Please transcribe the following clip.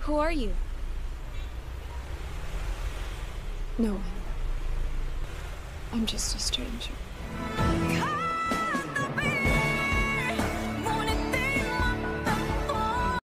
Who are you? No one. I'm just a stranger.